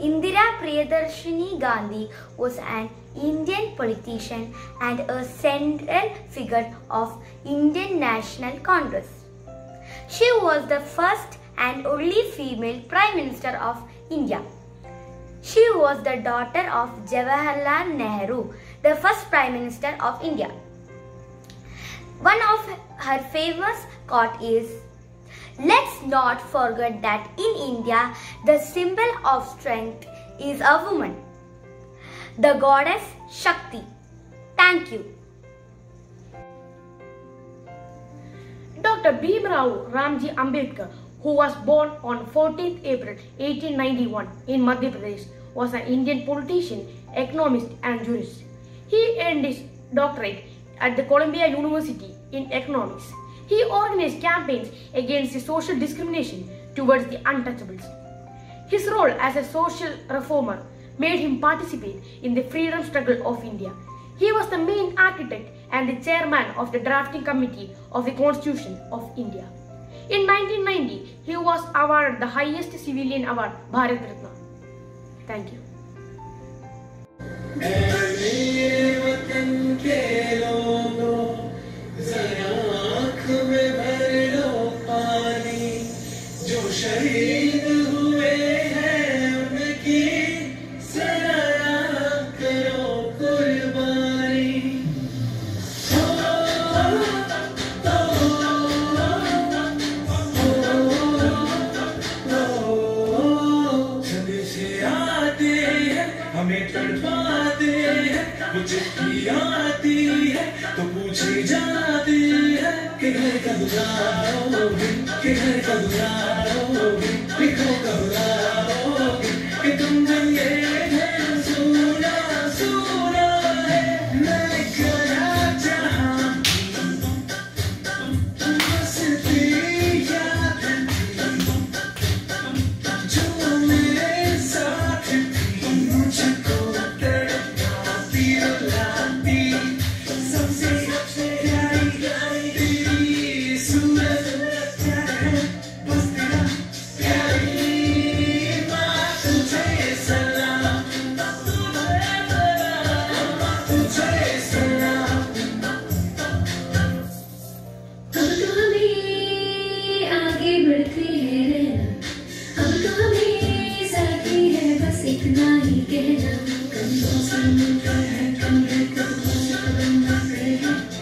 Indira Priyadarshini Gandhi was an Indian politician and a central figure of Indian National Congress. She was the first and only female Prime Minister of India. She was the daughter of Jawaharlal Nehru, the first Prime Minister of India. One of her famous quote is, "Let's not forget that in India, the symbol of strength is a woman, the goddess Shakti." Thank you. Dr. Bhimrao Ramji Ambedkar, who was born on 14th April 1891 in Madhya Pradesh, was an Indian politician, economist and jurist. He earned his doctorate at the Columbia University in economics. He organized campaigns against the social discrimination towards the untouchables. His role as a social reformer made him participate in the freedom struggle of India. He was the main architect and the chairman of the drafting committee of the Constitution of India. In 1990, he was awarded the highest civilian award, Bharat Ratna. Thank you. हमें तड़पाते हैं, मुझे भी आती है तो पूछी जाती है कि घर कब लाओगे, कि घर कब लाओगे, लिखो कब लाओगे, कि तुम जब ये घर सुना सुना है, मैं गया जहाँ मस्ती याद जो मेरे साथ मुझको तड़पाती रुलाती, सबसे प्यारी तेरी सूरत है, बस तेरा प्यारी माँ तुझे सलाम, तुझे सलाम। अब तो हमें आगे बढ़ते हैं रहना, अब तो हमें साथी है बस इतना ही कहना, कंधों से मिलकर है कमरे कदमों से कदम रख रहे हैं।